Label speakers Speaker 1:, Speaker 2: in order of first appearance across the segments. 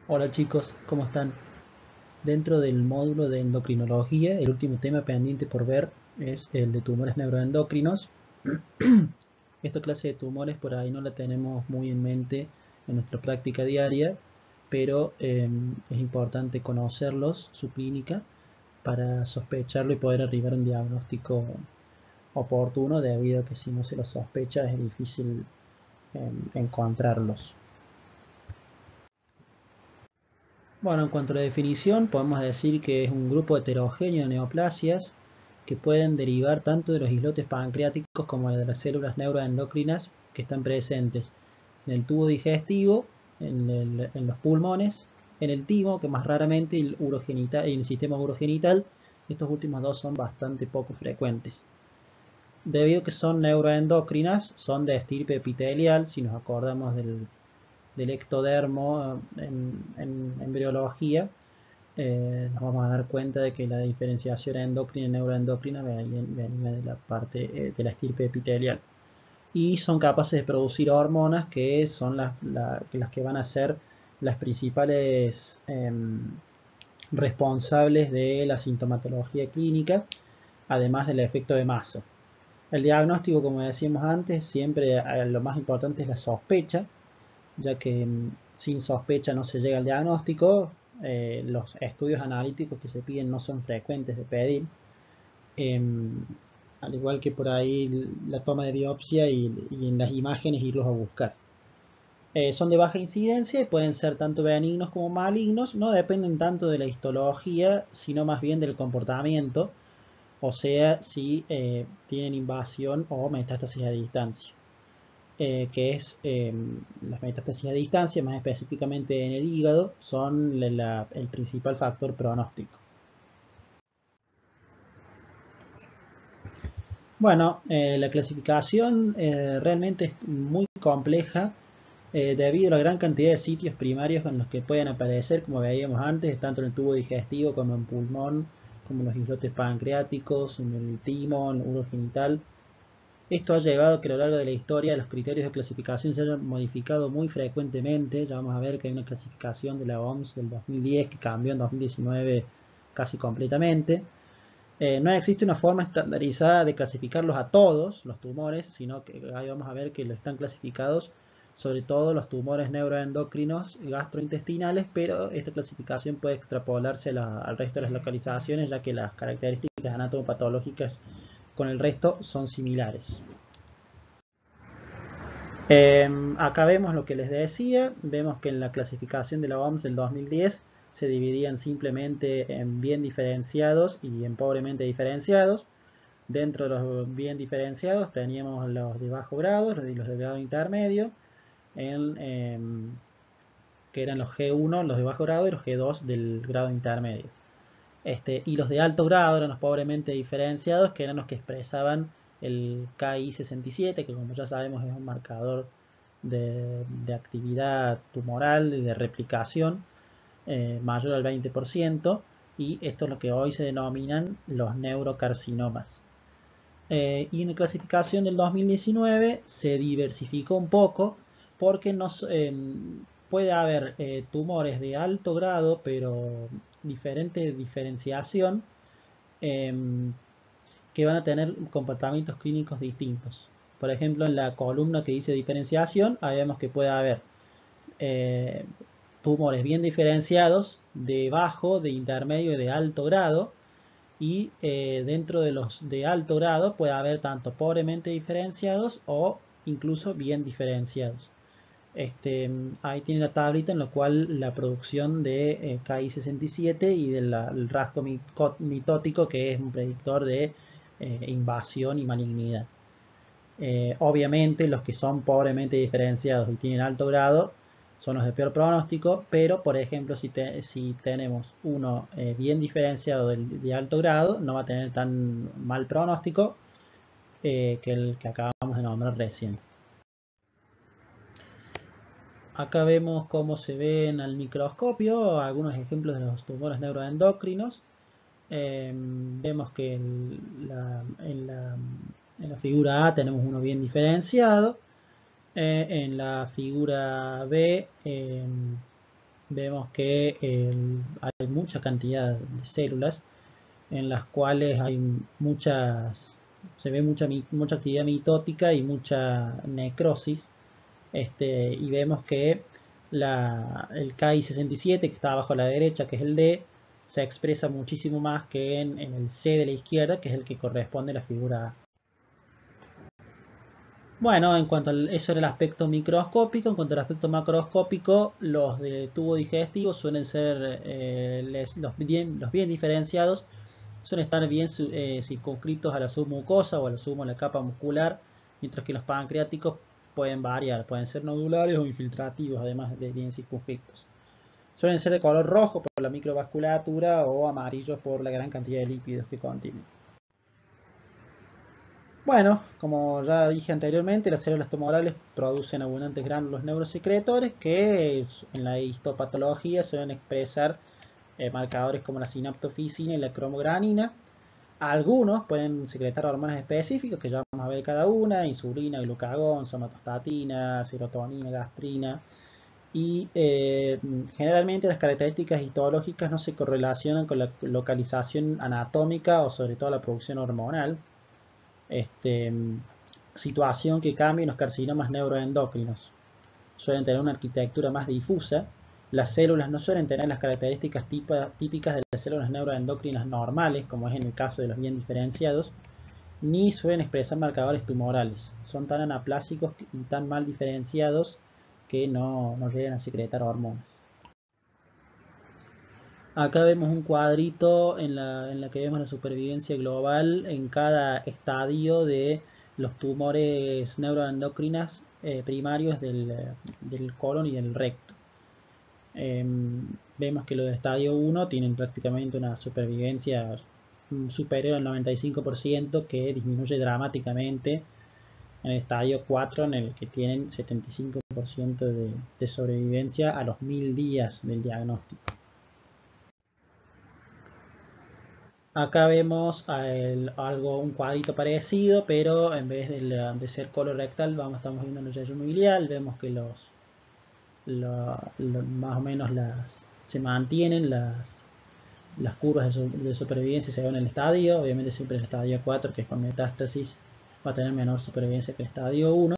Speaker 1: Hola chicos, ¿cómo están? Dentro del módulo de endocrinología, el último tema pendiente por ver es el de tumores neuroendocrinos. Esta clase de tumores por ahí no la tenemos muy en mente en nuestra práctica diaria, pero es importante conocerlos, su clínica, para sospecharlo y poder arribar a un diagnóstico oportuno, debido a que si no se los sospecha es difícil encontrarlos. Bueno, en cuanto a la definición, podemos decir que es un grupo heterogéneo de neoplasias que pueden derivar tanto de los islotes pancreáticos como de las células neuroendocrinas que están presentes en el tubo digestivo, en los pulmones, en el timo, que más raramente el urogenital, en el sistema urogenital. Estos últimos dos son bastante poco frecuentes. Debido a que son neuroendocrinas, son de estirpe epitelial. Si nos acordamos del ectodermo en embriología, nos vamos a dar cuenta de que la diferenciación endocrina y neuroendocrina venía de la parte de la estirpe epitelial, y son capaces de producir hormonas que son las que van a ser las principales responsables de la sintomatología clínica, además del efecto de masa. El diagnóstico, como decíamos antes, siempre lo más importante es la sospecha, ya que sin sospecha no se llega al diagnóstico. Los estudios analíticos que se piden no son frecuentes de pedir, al igual que por ahí la toma de biopsia y en las imágenes irlos a buscar. Son de baja incidencia y pueden ser tanto benignos como malignos, no dependen tanto de la histología, sino más bien del comportamiento, o sea, si tienen invasión o metástasis a distancia. Que es las metástasis a distancia, más específicamente en el hígado, son el principal factor pronóstico. Bueno, la clasificación realmente es muy compleja, debido a la gran cantidad de sitios primarios en los que pueden aparecer, como veíamos antes, tanto en el tubo digestivo como en pulmón, como en los islotes pancreáticos, en el timo, en el urogenital. Esto ha llevado a que a lo largo de la historia los criterios de clasificación se hayan modificado muy frecuentemente. Ya vamos a ver que hay una clasificación de la OMS del 2010 que cambió en 2019 casi completamente. No existe una forma estandarizada de clasificarlos a todos los tumores, sino que ahí vamos a ver que están clasificados sobre todo los tumores neuroendocrinos y gastrointestinales, pero esta clasificación puede extrapolarse al resto de las localizaciones, ya que las características anatomopatológicas con el resto son similares. Acá vemos lo que les decía. Vemos que en la clasificación de la OMS del 2010 se dividían simplemente en bien diferenciados y en pobremente diferenciados. Dentro de los bien diferenciados teníamos los de bajo grado y los de grado intermedio, que eran los G1, los de bajo grado, y los G2 del grado intermedio. Y los de alto grado eran los pobremente diferenciados, que eran los que expresaban el Ki-67, que como ya sabemos es un marcador de actividad tumoral y de replicación mayor al 20%, y esto es lo que hoy se denominan los neurocarcinomas. Y en la clasificación del 2019 se diversificó un poco, porque puede haber tumores de alto grado, pero diferente diferenciación, que van a tener comportamientos clínicos distintos. Por ejemplo, en la columna que dice diferenciación, ahí vemos que puede haber eh, tumores bien diferenciados de bajo, de intermedio y de alto grado. Y dentro de los de alto grado puede haber tanto pobremente diferenciados o incluso bien diferenciados. Ahí tiene la tablita en la cual la producción de Ki-67 y del rasgo mitótico, que es un predictor de invasión y malignidad. Obviamente los que son pobremente diferenciados y tienen alto grado son los de peor pronóstico, pero por ejemplo si tenemos uno bien diferenciado de alto grado, no va a tener tan mal pronóstico que el que acabamos de nombrar recién. Acá vemos cómo se ven al microscopio algunos ejemplos de los tumores neuroendocrinos. Vemos que en la figura A tenemos uno bien diferenciado. En la figura B vemos que hay mucha cantidad de células en las cuales se ve mucha actividad mitótica y mucha necrosis. Y vemos que el Ki67, que está abajo a la derecha, que es el D, se expresa muchísimo más que en el C de la izquierda, que es el que corresponde a la figura A. Bueno, en cuanto a eso era el aspecto microscópico. En cuanto al aspecto macroscópico, los de tubo digestivo suelen ser los bien diferenciados, suelen estar bien circunscritos a la submucosa o a la la capa muscular, mientras que los pancreáticos pueden variar, pueden ser nodulares o infiltrativos, además de bien circunscritos. Suelen ser de color rojo por la microvasculatura o amarillos por la gran cantidad de lípidos que contienen. Bueno, como ya dije anteriormente, las células tumorales producen abundantes gránulos neurosecretores que en la histopatología suelen expresar marcadores como la sinaptofisina y la cromogranina. Algunos pueden secretar hormonas específicas que ya vamos a ver cada una: insulina, glucagón, somatostatina, serotonina, gastrina. Y generalmente las características histológicas no se correlacionan con la localización anatómica o sobre todo la producción hormonal. Situación que cambia en los carcinomas neuroendocrinos. Suelen tener una arquitectura más difusa. Las células no suelen tener las características típicas de las células neuroendocrinas normales, como es en el caso de los bien diferenciados, ni suelen expresar marcadores tumorales. Son tan anaplásicos y tan mal diferenciados que no llegan a secretar hormonas. Acá vemos un cuadrito en la que vemos la supervivencia global en cada estadio de los tumores neuroendocrinas primarios del colon y del recto. Vemos que los de estadio 1 tienen prácticamente una supervivencia superior al 95%, que disminuye dramáticamente en el estadio 4, en el que tienen 75% de sobrevivencia a los 1000 días del diagnóstico. Acá vemos un cuadrito parecido, pero en vez de ser colorectal, estamos viendo el yeyuno biliar. Vemos que más o menos se mantienen las curvas de supervivencia según el estadio. Obviamente siempre el estadio 4, que es con metástasis, va a tener menor supervivencia que el estadio 1.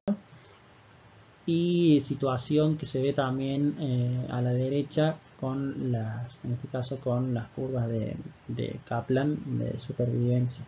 Speaker 1: Y situación que se ve también a la derecha en este caso con las curvas de Kaplan de supervivencia.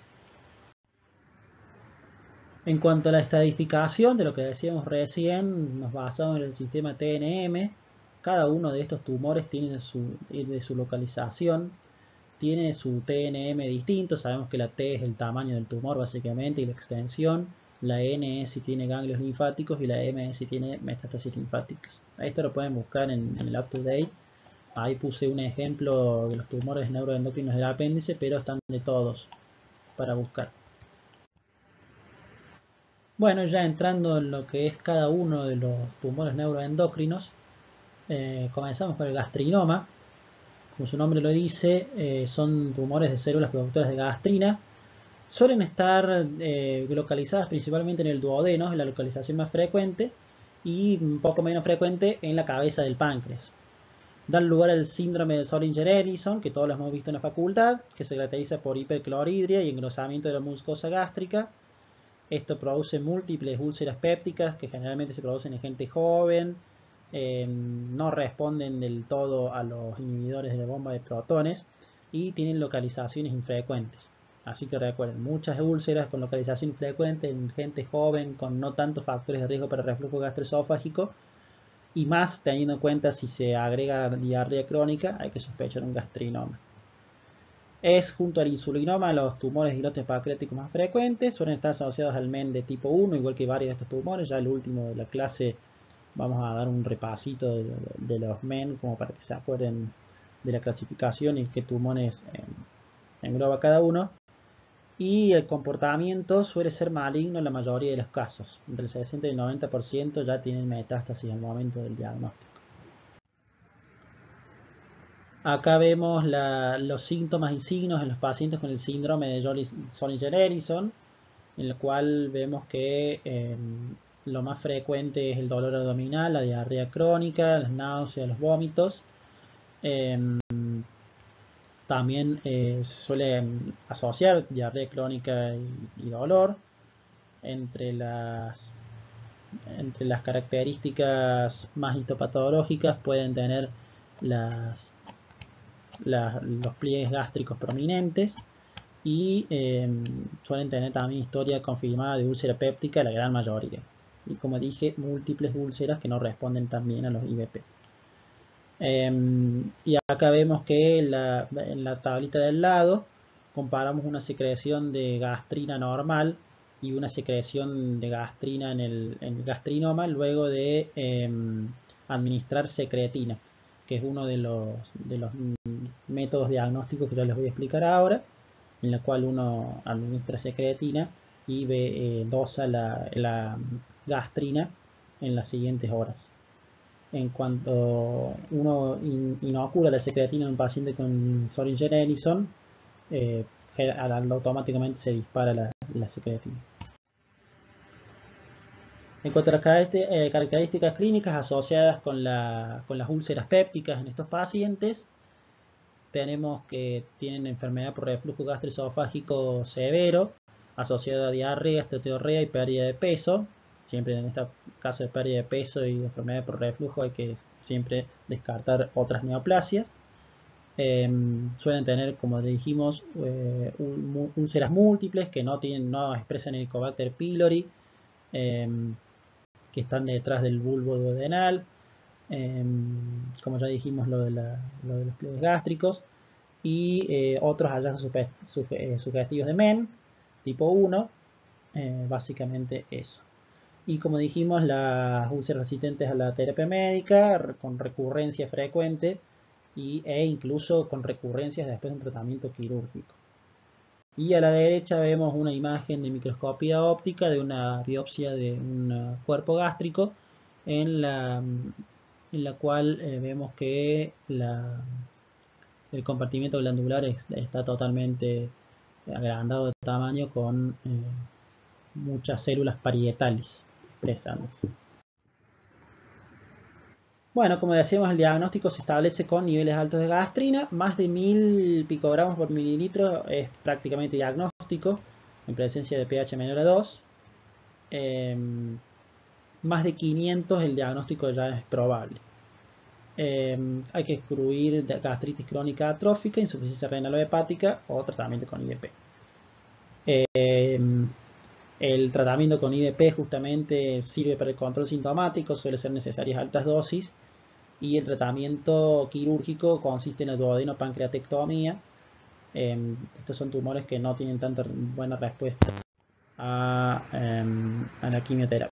Speaker 1: En cuanto a la estadificación de lo que decíamos recién, nos basamos en el sistema TNM. Cada uno de estos tumores tiene de su localización, tiene su TNM distinto. Sabemos que la T es el tamaño del tumor básicamente y la extensión. La N es si tiene ganglios linfáticos y la M es si tiene metástasis linfáticas. Esto lo pueden buscar en el UpToDate. Ahí puse un ejemplo de los tumores neuroendocrinos del apéndice, pero están de todos para buscar. Bueno, ya entrando en lo que es cada uno de los tumores neuroendocrinos, comenzamos con el gastrinoma. Como su nombre lo dice, son tumores de células productoras de gastrina. Suelen estar localizadas principalmente en el duodeno, es la localización más frecuente, y un poco menos frecuente en la cabeza del páncreas. Dan lugar al síndrome de Zollinger-Ellison, que todos lo hemos visto en la facultad, que se caracteriza por hipercloridria y engrosamiento de la mucosa gástrica. Esto produce múltiples úlceras pépticas que generalmente se producen en gente joven. No responden del todo a los inhibidores de la bomba de protones y tienen localizaciones infrecuentes. Así que recuerden, muchas úlceras con localización infrecuente en gente joven con no tantos factores de riesgo para reflujo gastroesofágico, y más teniendo en cuenta si se agrega diarrea crónica, hay que sospechar un gastrinoma. Es junto al insulinoma los tumores de islotes pancreáticos más frecuentes. Suelen estar asociados al MEN de tipo 1, igual que varios de estos tumores. Ya el último de la clase vamos a dar un repasito de los MEN como para que se acuerden de la clasificación y qué tumores engloba cada uno. Y el comportamiento suele ser maligno en la mayoría de los casos. Entre el 60 y el 90% ya tienen metástasis al momento del diagnóstico. Acá vemos los síntomas y signos en los pacientes con el síndrome de Zollinger-Ellison, en el cual vemos que lo más frecuente es el dolor abdominal, la diarrea crónica, las náuseas, los vómitos. Em, También suele asociar diarrea crónica y dolor. Entre las características más histopatológicas pueden tener los pliegues gástricos prominentes y suelen tener también historia confirmada de úlcera péptica, la gran mayoría. Y como dije, múltiples úlceras que no responden también a los IVP. Y acá vemos que en la tablita del lado comparamos una secreción de gastrina normal y una secreción de gastrina en el gastrinoma luego de administrar secretina, que es uno de los métodos diagnósticos que ya les voy a explicar ahora, en la cual uno administra secretina y dosa la gastrina en las siguientes horas. En cuanto uno inocula la secretina en un paciente con Boehringer Ingelheim, automáticamente se dispara la secretina. En cuanto a las características clínicas asociadas con las úlceras pépticas en estos pacientes, tenemos que tienen enfermedad por reflujo gastroesofágico severo, asociada a diarrea, esteatorrea y pérdida de peso. Siempre en este caso de pérdida de peso y enfermedad por reflujo hay que siempre descartar otras neoplasias. Suelen tener, como dijimos, úlceras múltiples que no expresan el Helicobacter pylori, que están detrás del bulbo duodenal, como ya dijimos lo de los pliegues gástricos, y otros hallazgos sugestivos de MEN, tipo 1, básicamente eso. Y como dijimos, las úlceras resistentes a la terapia médica con recurrencia frecuente e incluso con recurrencias después de un tratamiento quirúrgico. Y a la derecha vemos una imagen de microscopía óptica de una biopsia de un cuerpo gástrico en la cual vemos que el compartimiento glandular está totalmente agrandado de tamaño con muchas células parietales expresándose. Bueno, como decíamos, el diagnóstico se establece con niveles altos de gastrina. Más de 1000 picogramos por mililitro es prácticamente diagnóstico en presencia de pH menor a 2. Más de 500 el diagnóstico ya es probable. Hay que excluir gastritis crónica atrófica, insuficiencia renal o hepática o tratamiento con IVP. El tratamiento con IVP justamente sirve para el control sintomático, suele ser necesarias altas dosis, y el tratamiento quirúrgico consiste en la duodenopancreatectomía. Estos son tumores que no tienen tanta buena respuesta a la quimioterapia.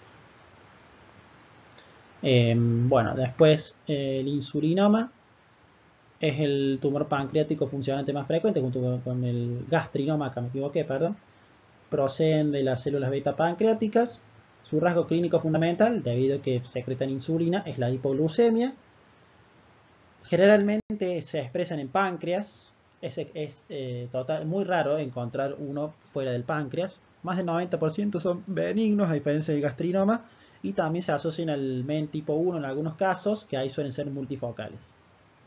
Speaker 1: Bueno, después el insulinoma es el tumor pancreático funcionante más frecuente junto con el gastrinoma, acá me equivoqué, perdón. Proceden de las células beta pancreáticas. Su rasgo clínico fundamental, debido a que secretan insulina, es la hipoglucemia. Generalmente se expresan en páncreas. Es muy raro encontrar uno fuera del páncreas. Más del 90% son benignos, a diferencia del gastrinoma. Y también se asocian al MEN tipo 1 en algunos casos, que ahí suelen ser multifocales.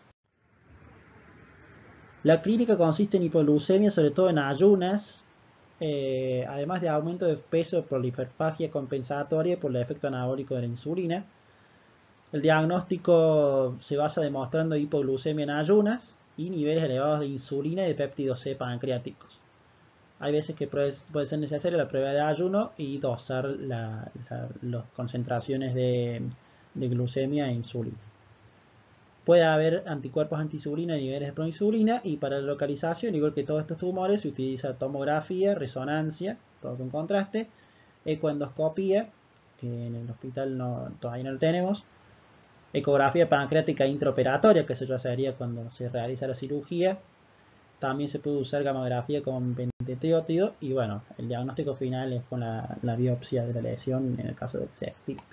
Speaker 1: La clínica consiste en hipoglucemia, sobre todo en ayunas, además de aumento de peso por la hiperfagia compensatoria y por el efecto anabólico de la insulina. El diagnóstico se basa demostrando hipoglucemia en ayunas y niveles elevados de insulina y de péptidos C pancreáticos. Hay veces que puede ser necesaria la prueba de ayuno y dosar las concentraciones de glucemia e insulina. Puede haber anticuerpos anti-insulina y niveles de proinsulina, y para la localización, igual que todos estos tumores, se utiliza tomografía, resonancia, todo con contraste, ecoendoscopía, que en el hospital todavía no lo tenemos, ecografía pancreática intraoperatoria, que eso ya sería cuando se realiza la cirugía. También se puede usar gamografía con pentetriótido, y bueno, el diagnóstico final es con la biopsia de la lesión en el caso de que se extirpe.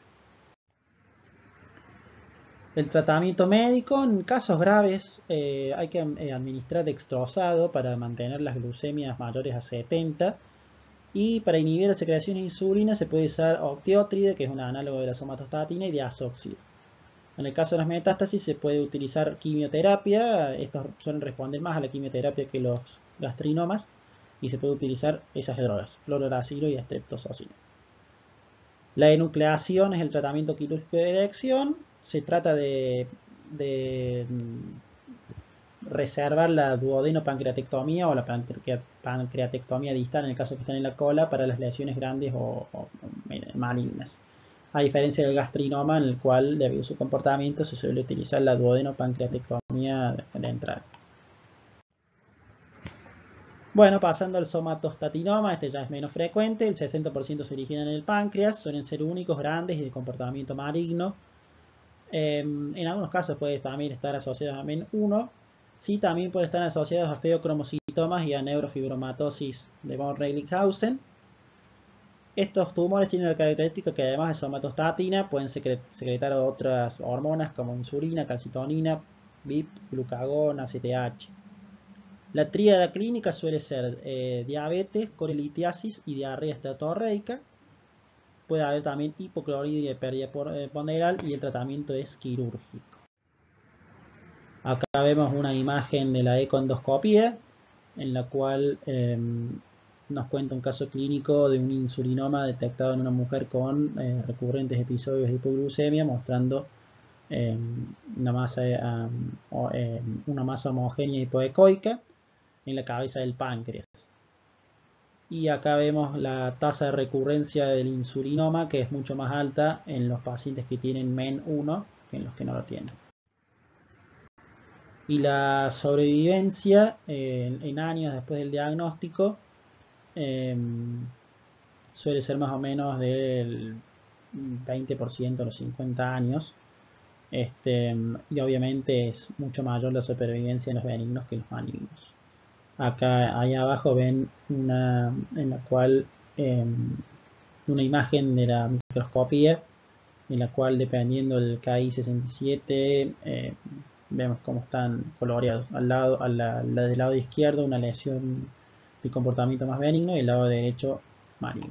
Speaker 1: El tratamiento médico, en casos graves hay que administrar dextrosado para mantener las glucemias mayores a 70, y para inhibir la secreción de insulina se puede usar octiotride, que es un análogo de la somatostatina, y diazoxida. En el caso de las metástasis se puede utilizar quimioterapia, estos suelen responder más a la quimioterapia que los gastrinomas, y se puede utilizar esas drogas, fluorouracilo y streptozocina. La enucleación es el tratamiento quirúrgico de elección. Se trata de reservar la duodenopancreatectomía o la pancreatectomía distal en el caso que estén en la cola para las lesiones grandes o malignas. A diferencia del gastrinoma, en el cual, debido a su comportamiento, se suele utilizar la duodenopancreatectomía de entrada. Bueno, pasando al somatostatinoma, este ya es menos frecuente, el 60% se origina en el páncreas, suelen ser únicos, grandes y de comportamiento maligno. En algunos casos puede también estar asociados a MEN1, sí también pueden estar asociados a feocromocitomas y a neurofibromatosis de von Recklinghausen. Estos tumores tienen la característica que además de somatostatina pueden secretar otras hormonas como insulina, calcitonina, BIP, glucagón, ACTH. La tríada clínica suele ser diabetes, colelitiasis y diarrea esteatorreica. Puede haber también hipocloridria y pérdida ponderal y el tratamiento es quirúrgico. Acá vemos una imagen de la ecoendoscopía en la cual nos cuenta un caso clínico de un insulinoma detectado en una mujer con recurrentes episodios de hipoglucemia, mostrando una masa homogénea hipoecoica en la cabeza del páncreas. Y acá vemos la tasa de recurrencia del insulinoma, que es mucho más alta en los pacientes que tienen MEN1 que en los que no lo tienen. Y la sobrevivencia en años después del diagnóstico suele ser más o menos del 20% a los 50 años. Y obviamente es mucho mayor la supervivencia en los benignos que en los malignos. Acá, ahí abajo ven en la cual una imagen de la microscopía, en la cual dependiendo del KI67 vemos cómo están coloreados. Al del lado izquierdo una lesión de comportamiento más benigno y el lado derecho maligno.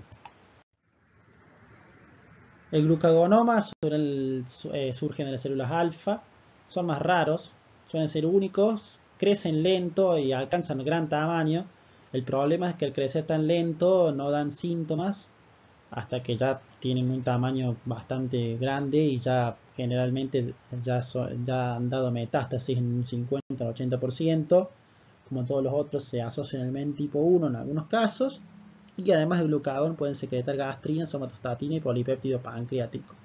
Speaker 1: El glucagonoma surgen de las células alfa, son más raros, suelen ser únicos, crecen lento y alcanzan gran tamaño. El problema es que al crecer tan lento no dan síntomas hasta que ya tienen un tamaño bastante grande y ya generalmente ya han dado metástasis en un 50 al 80%. Como todos los otros se asocian al MEN tipo 1 en algunos casos. Y además de glucagón pueden secretar gastrina, somatostatina y polipéptido pancreático.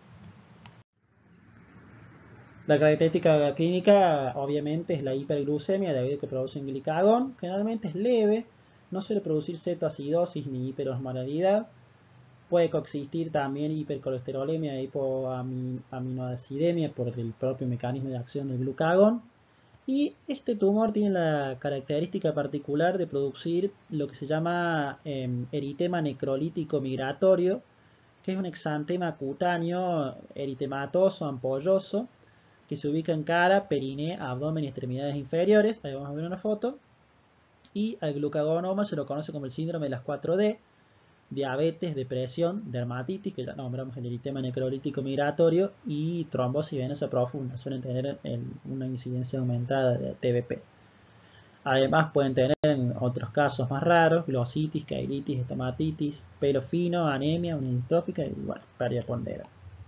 Speaker 1: La característica clínica obviamente es la hiperglucemia debido a que producen glicagón. Generalmente es leve, no suele producir cetoacidosis ni hiperosmolaridad. Puede coexistir también hipercolesterolemia e hipoaminoacidemia por el propio mecanismo de acción del glucagón. Y este tumor tiene la característica particular de producir lo que se llama eritema necrolítico migratorio, que es un exantema cutáneo eritematoso, ampolloso, que se ubica en cara, periné, abdomen y extremidades inferiores. Ahí vamos a ver una foto. Y al glucagonoma se lo conoce como el síndrome de las 4D, diabetes, depresión, dermatitis, que ya nombramos el eritema necrolítico migratorio, y trombosis venosa profunda. Suelen tener una incidencia aumentada de TBP. Además pueden tener en otros casos más raros, glositis, cailitis, estomatitis, pelo fino, anemia, unidistrófica y bueno, pérdida ponderal.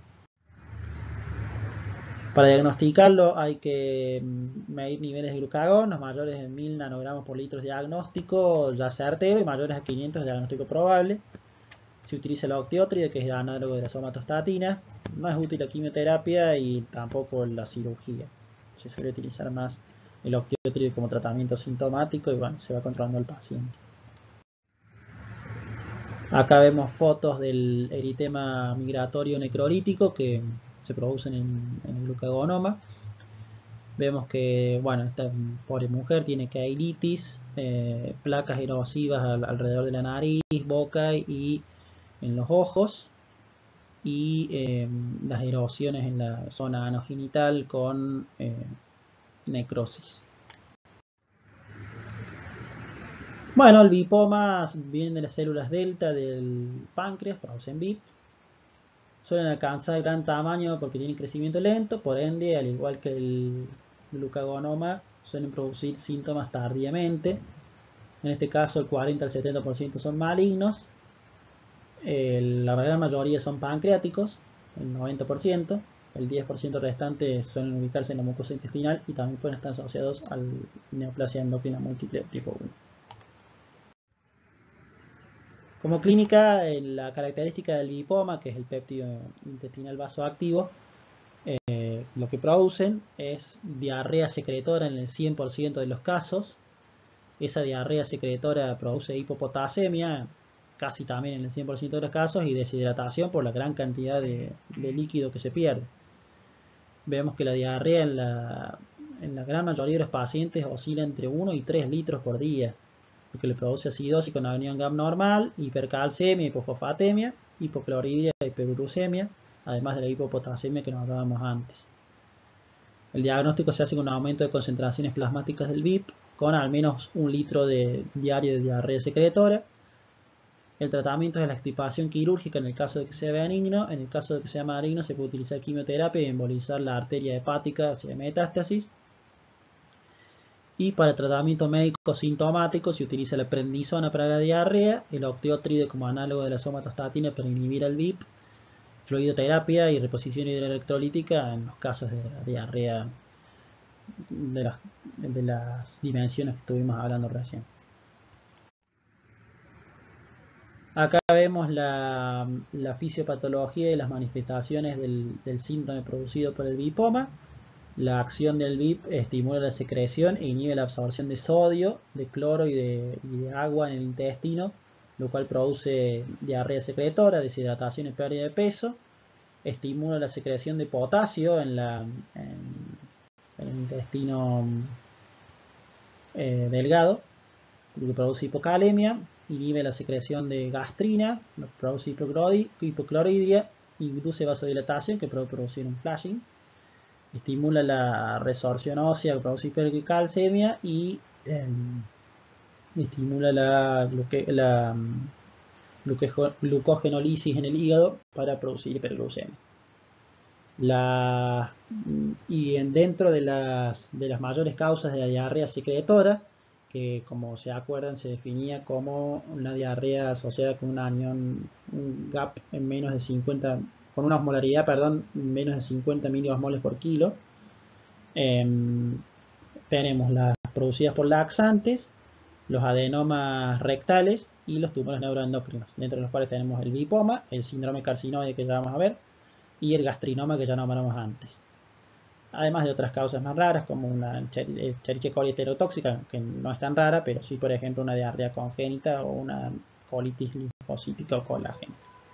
Speaker 1: Para diagnosticarlo hay que medir niveles de glucagón, los mayores de 1000 nanogramos por litro diagnóstico ya certero y mayores a 500 diagnóstico probable. Se utiliza la octiotride, que es el análogo de la somatostatina. No es útil la quimioterapia y tampoco la cirugía. Se suele utilizar más el octiotride como tratamiento sintomático y bueno, se va controlando al paciente. Acá vemos fotos del eritema migratorio necrolítico que se producen en el glucagonoma. Vemos que, bueno, esta pobre mujer tiene cailitis, placas erosivas alrededor de la nariz, boca y en los ojos, y las erosiones en la zona anogenital con necrosis. Bueno, el lipoma viene de las células delta del páncreas, producen BIP. Suelen alcanzar gran tamaño porque tienen crecimiento lento, por ende, al igual que el glucagonoma, suelen producir síntomas tardíamente. En este caso, el 40 al 70% son malignos. La gran mayoría son pancreáticos, el 90%. El 10% restante suelen ubicarse en la mucosa intestinal y también pueden estar asociados al neoplasia endocrina múltiple tipo 1. Como clínica, la característica del lipoma, que es el péptido intestinal vasoactivo, lo que producen es diarrea secretora en el 100% de los casos. Esa diarrea secretora produce hipopotasemia, casi también en el 100% de los casos, y deshidratación por la gran cantidad de líquido que se pierde. Vemos que la diarrea en la gran mayoría de los pacientes oscila entre 1 y 3 litros por día, lo que le produce acidosis con anión abnormal, hipercalcemia, hipofosfatemia, hipocloridria y hiperuricemia, además de la hipopotasemia que nos hablábamos antes. El diagnóstico se hace con un aumento de concentraciones plasmáticas del BIP, con al menos 1 litro diario de diarrea secretora. El tratamiento es la extirpación quirúrgica en el caso de que sea benigno. En el caso de que sea maligno se puede utilizar quimioterapia y embolizar la arteria hepática hacia metástasis. Y para el tratamiento médico sintomático se utiliza la prednisona para la diarrea, el octiotride como análogo de la somatostatina para inhibir el BIP, fluidoterapia y reposición hidroelectrolítica en los casos de la diarrea de las dimensiones que estuvimos hablando recién. Acá vemos la fisiopatología y las manifestaciones del síndrome producido por el bipoma. La acción del BIP estimula la secreción e inhibe la absorción de sodio, de cloro y de agua en el intestino, lo cual produce diarrea secretora, deshidratación y pérdida de peso. Estimula la secreción de potasio en el intestino delgado, lo que produce hipocalemia. Inhibe la secreción de gastrina, lo que produce hipocloridria, induce vasodilatación, que puede producir un flashing. Estimula la resorción ósea, que produce hipercalcemia, y estimula la glucogenólisis en el hígado para producir hiperglucemia. Y dentro de las mayores causas de la diarrea secretora, que como se acuerdan se definía como una diarrea asociada con un GAP en menos de 50, con una osmolaridad, menos de 50 miliosmoles por kilo. Tenemos las producidas por laxantes, los adenomas rectales y los tumores neuroendocrinos, dentro de los cuales tenemos el bipoma, el síndrome carcinoide que ya vamos a ver, y el gastrinoma que ya nombramos antes. Además de otras causas más raras, como una Escherichia coli heterotóxica, que no es tan rara, pero sí, por ejemplo, una diarrea congénita o una colitis linfocítica o colágena.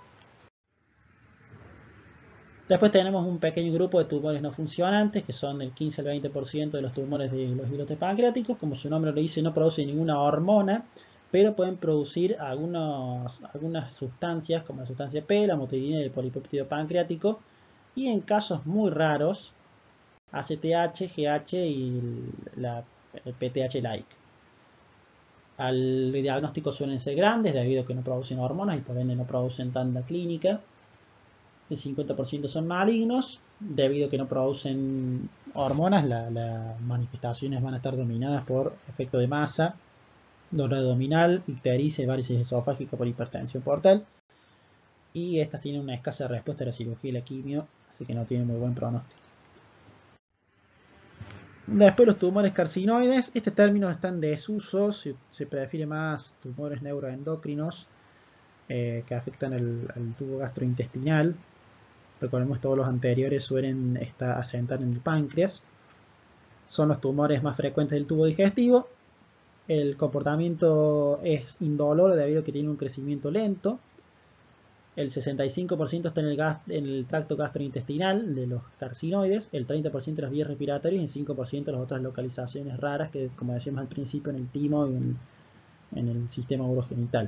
Speaker 1: Después tenemos un pequeño grupo de tumores no funcionantes, que son del 15 al 20% de los tumores de los islotes pancreáticos. Como su nombre lo dice, no producen ninguna hormona, pero pueden producir algunas sustancias, como la sustancia P, la motilina y el polipéptido pancreático, y en casos muy raros, ACTH, GH y el PTH-like. Al diagnóstico suelen ser grandes debido a que no producen hormonas y por ende no producen tanta clínica. El 50% son malignos debido a que no producen hormonas. Las manifestaciones van a estar dominadas por efecto de masa, dolor abdominal, ictericia y varices esofágica por hipertensión portal. Y estas tienen una escasa respuesta a la cirugía y la quimio, así que no tienen muy buen pronóstico. Después los tumores carcinoides, este término está en desuso, se prefiere más tumores neuroendocrinos que afectan el tubo gastrointestinal. Recordemos que todos los anteriores suelen asentar en el páncreas. Son los tumores más frecuentes del tubo digestivo. El comportamiento es indoloro debido a que tiene un crecimiento lento. El 65% está en el tracto gastrointestinal de los carcinoides, el 30% de las vías respiratorias y el 5% de las otras localizaciones raras que, como decíamos al principio, en el timo y en el sistema urogenital.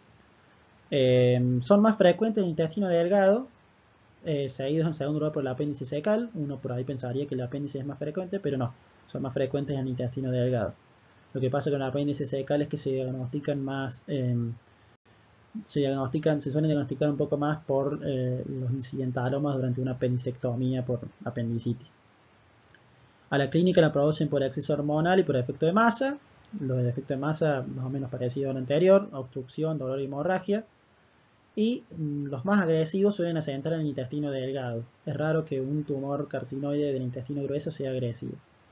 Speaker 1: Son más frecuentes en el intestino delgado, seguidos en segundo lugar por el apéndice cecal. Uno por ahí pensaría que el apéndice es más frecuente, pero no, son más frecuentes en el intestino delgado. Lo que pasa con el apéndice cecal es que se diagnostican más se suelen diagnosticar un poco más por los incidentalomas durante una apendicectomía por apendicitis. A la clínica la producen por exceso hormonal y por efecto de masa. Los de efecto de masa más o menos parecido al anterior, obstrucción, dolor y hemorragia. Y los más agresivos suelen asentar en el intestino delgado. Es raro que un tumor carcinoide del intestino grueso sea agresivo.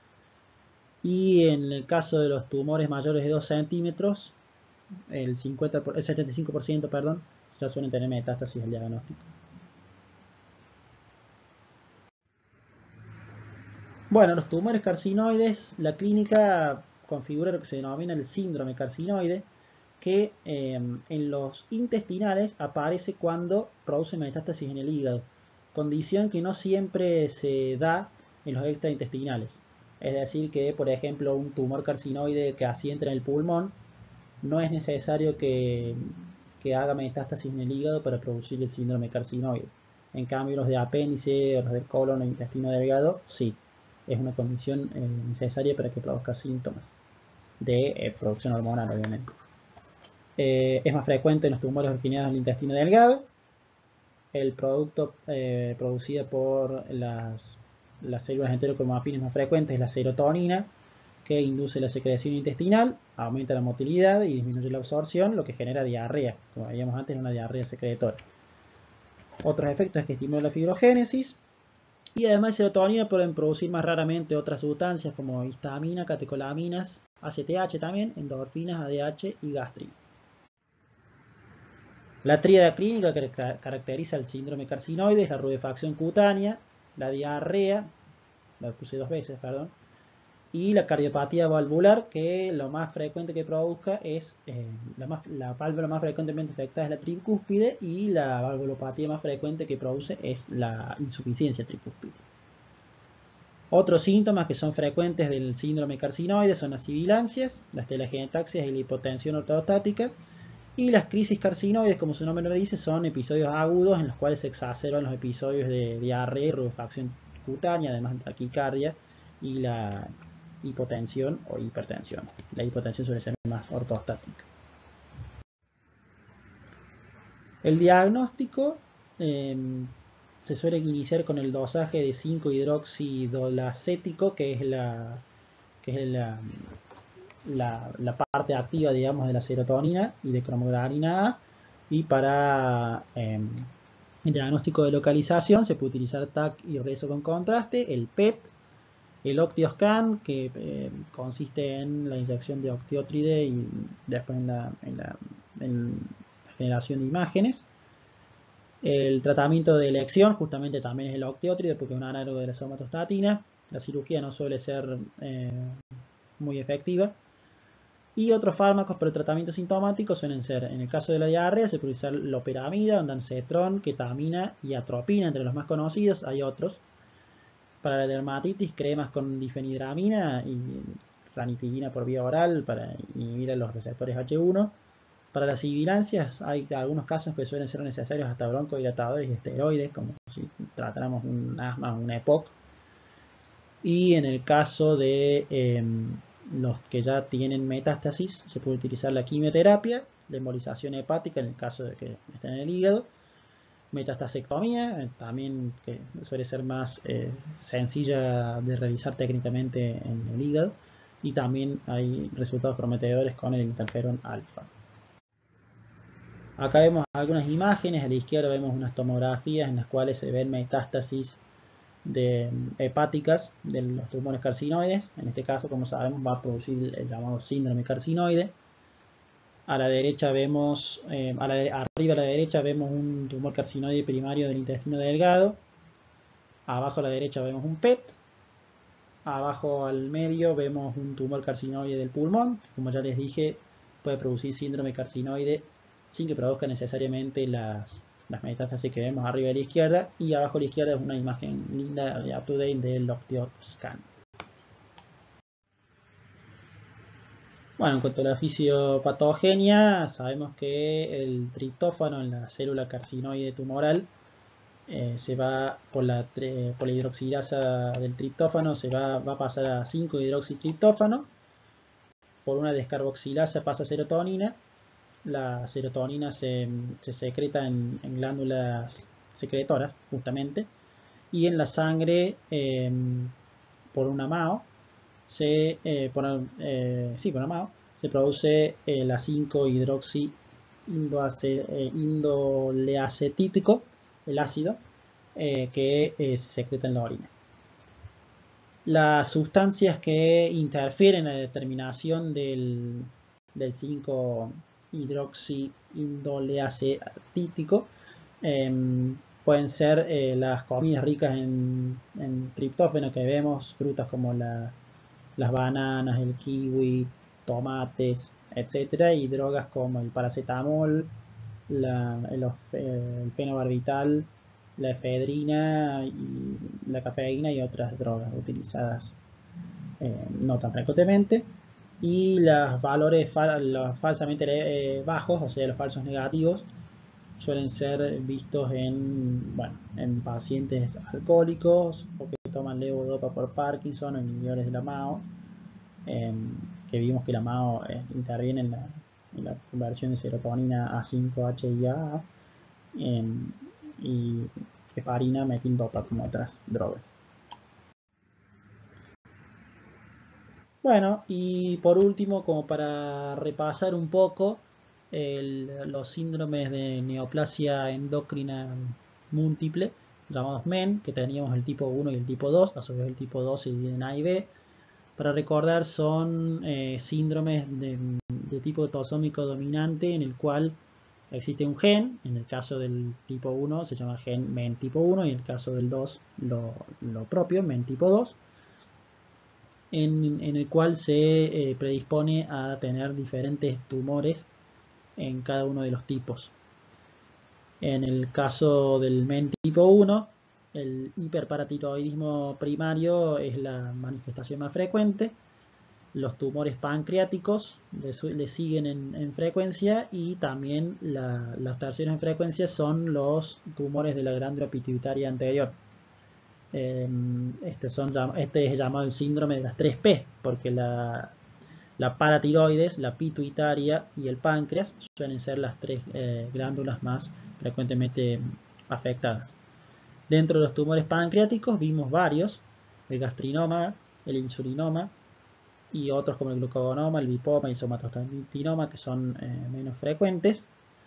Speaker 1: Y en el caso de los tumores mayores de 2 centímetros, el 75%, perdón, ya suelen tener metástasis al diagnóstico. Bueno, los tumores carcinoides, la clínica configura lo que se denomina el síndrome carcinoide, que en los intestinales aparece cuando produce metástasis en el hígado, condición que no siempre se da en los extraintestinales. Es decir, que por ejemplo un tumor carcinoide que asienta en el pulmón, no es necesario que haga metástasis en el hígado para producir el síndrome carcinoide. En cambio, los de apéndice o los del colon o intestino delgado, sí. Es una condición necesaria para que produzca síntomas de producción hormonal, obviamente. Es más frecuente en los tumores originados del intestino delgado. El producto producido por las células enterocromatíneas más frecuentes es la serotonina, que induce la secreción intestinal, aumenta la motilidad y disminuye la absorción, lo que genera diarrea, como veíamos antes, una diarrea secretora. Otros efectos es que estimula la fibrogénesis, y además de serotonina pueden producir más raramente otras sustancias como histamina, catecolaminas, ACTH también, endorfinas, ADH y gastrina. La tríada clínica que caracteriza el síndrome carcinoide es la rubefacción cutánea, la diarrea, la puse 2 veces, perdón, y la cardiopatía valvular, que lo más frecuente que produzca es, la válvula más frecuentemente afectada es la tricúspide, y la valvulopatía más frecuente que produce es la insuficiencia tricúspide. Otros síntomas que son frecuentes del síndrome carcinoide son las sibilancias, las telangiectasias y la hipotensión ortostática, y las crisis carcinoides, como su nombre lo dice, son episodios agudos en los cuales se exacerban los episodios de diarrea y rubefacción cutánea, además de taquicardia y la hipotensión o hipertensión. La hipotensión suele ser más ortostática. El diagnóstico se suele iniciar con el dosaje de 5-hidroxidolacético, que es la parte activa, digamos, de la serotonina y de cromogranina A, y para el diagnóstico de localización se puede utilizar TAC y rezo con contraste, el PET, el OctioScan, que consiste en la inyección de octiotride y después en la generación de imágenes. El tratamiento de elección justamente también es el octiotride, porque es un análogo de la somatostatina. La cirugía no suele ser muy efectiva. Y otros fármacos para el tratamiento sintomático suelen ser, en el caso de la diarrea, se puede utilizar loperamida, ondansetron, ketamina y atropina, entre los más conocidos. Hay otros. Para la dermatitis, cremas con difenidramina y ranitidina por vía oral para inhibir los receptores H1. Para las sibilancias hay algunos casos que suelen ser necesarios hasta broncodilatadores y esteroides, como si tratáramos un asma o una EPOC. Y en el caso de los que ya tienen metástasis, se puede utilizar la quimioterapia, la embolización hepática en el caso de que estén en el hígado, metastasectomía, también que suele ser más sencilla de realizar técnicamente en el hígado, y también hay resultados prometedores con el interferón alfa. Acá vemos algunas imágenes, a la izquierda vemos unas tomografías en las cuales se ven metástasis hepáticas de los tumores carcinoides. En este caso, como sabemos, va a producir el llamado síndrome carcinoide. A la derecha vemos, arriba a la derecha vemos un tumor carcinoide primario del intestino delgado. Abajo a la derecha vemos un PET. Abajo al medio vemos un tumor carcinoide del pulmón. Como ya les dije, puede producir síndrome carcinoide sin que produzca necesariamente las metástasis que vemos arriba a la izquierda, y abajo a la izquierda es una imagen linda de up-to-date del OctioScan. Bueno, en cuanto a la fisiopatogenia, sabemos que el triptófano en la célula carcinoide tumoral se va por la hidroxilasa del triptófano, va a pasar a 5-hidroxitriptófano, por una descarboxilasa pasa a serotonina, la serotonina se secreta en glándulas secretoras, justamente, y en la sangre, por una MAO, por una MAO, se produce la 5-hidroxi indoleacetídico, el ácido, que se secreta en la orina. Las sustancias que interfieren en la determinación del 5-hidroxiindoleacetídico pueden ser las comidas ricas en triptófano que vemos, frutas como las bananas, el kiwi, tomates, etc. Y drogas como el paracetamol, el fenobarbital, la efedrina, y la cafeína y otras drogas utilizadas no tan frecuentemente. Y los valores falsamente bajos, o sea, los falsos negativos, suelen ser vistos en pacientes alcohólicos o que toman levodopa por Parkinson o inhibidores de la MAO, que vimos que la MAO interviene en la conversión de serotonina a 5-HIAA, y heparina, metildopa, como otras drogas. Bueno, y por último, como para repasar un poco los síndromes de neoplasia endocrina múltiple, llamados MEN, que teníamos el tipo 1 y el tipo 2, a su vez el tipo 2 se divide en A y B. Para recordar, son síndromes de tipo autosómico dominante en el cual existe un gen. En el caso del tipo 1 se llama gen MEN tipo 1 y en el caso del 2 lo propio, MEN tipo 2. En el cual se predispone a tener diferentes tumores en cada uno de los tipos. En el caso del MEN tipo 1, el hiperparatiroidismo primario es la manifestación más frecuente. Los tumores pancreáticos le siguen en frecuencia, y también las terceros en frecuencia son los tumores de la glándula pituitaria anterior. Este es llamado el síndrome de las 3P, porque la paratiroides, la pituitaria y el páncreas suelen ser las tres glándulas más frecuentemente afectadas. Dentro de los tumores pancreáticos vimos varios: el gastrinoma, el insulinoma y otros como el glucagonoma, el lipoma y el somatostatinoma, que son menos frecuentes.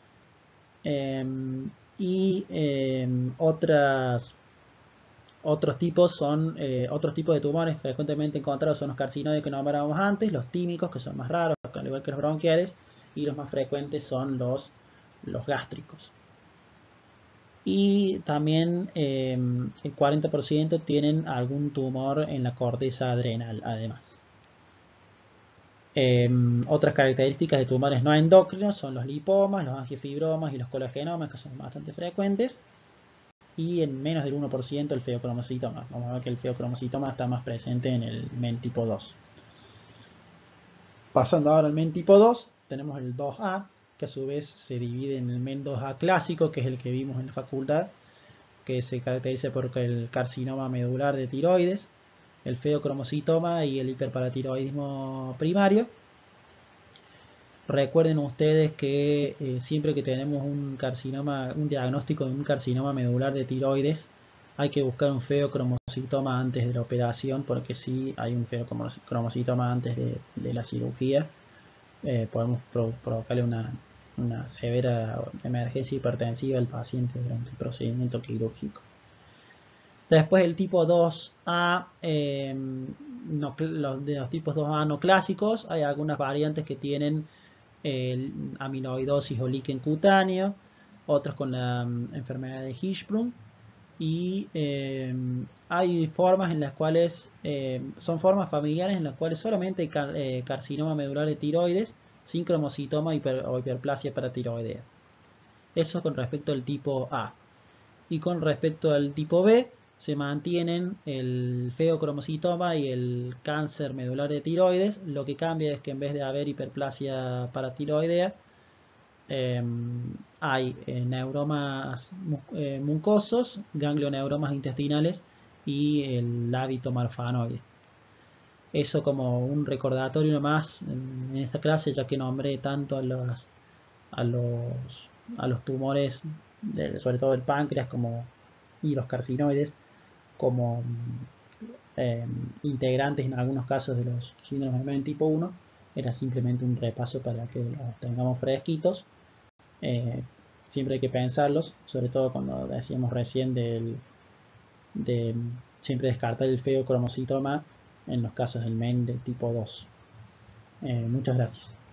Speaker 1: Otros tipos de tumores frecuentemente encontrados son los carcinoides que nombrábamos antes, los tímicos, que son más raros, al igual que los bronquiales, y los más frecuentes son los gástricos. Y también el 40% tienen algún tumor en la corteza adrenal, además. Otras características de tumores no endocrinos son los lipomas, los angiofibromas y los colagenomas, que son bastante frecuentes. Y en menos del 1% el feocromocitoma. Vamos a ver que el feocromocitoma está más presente en el MEN tipo 2. Pasando ahora al MEN tipo 2, tenemos el 2A, que a su vez se divide en el MEN 2A clásico, que es el que vimos en la facultad, que se caracteriza por el carcinoma medular de tiroides, el feocromocitoma y el hiperparatiroidismo primario. Recuerden ustedes que siempre que tenemos un diagnóstico de un carcinoma medular de tiroides, hay que buscar un feocromocitoma antes de la operación, porque si hay un feocromocitoma antes de la cirugía, podemos provocarle una severa emergencia hipertensiva al paciente durante el procedimiento quirúrgico. Después el tipo 2A, de los tipos 2A no clásicos, hay algunas variantes que tienen amiloidosis o líquen cutáneo, otros con la enfermedad de Hirschsprung, y hay formas en las cuales son formas familiares en las cuales solamente hay carcinoma medular de tiroides sin cromocitoma o hiperplasia paratiroidea. Eso con respecto al tipo A. Y con respecto al tipo B, se mantienen el feocromocitoma y el cáncer medular de tiroides. Lo que cambia es que en vez de haber hiperplasia paratiroidea, hay neuromas mucosos, ganglioneuromas intestinales y el hábito marfanoide. Eso como un recordatorio más en esta clase, ya que nombré tanto a a los tumores, sobre todo el páncreas y los carcinoides, como integrantes en algunos casos de los síndromes de Menen tipo 1. Era simplemente un repaso para que los tengamos fresquitos. Siempre hay que pensarlos, sobre todo cuando decíamos recién de siempre descartar el feocromocitoma en los casos del MEN de tipo 2. Muchas gracias.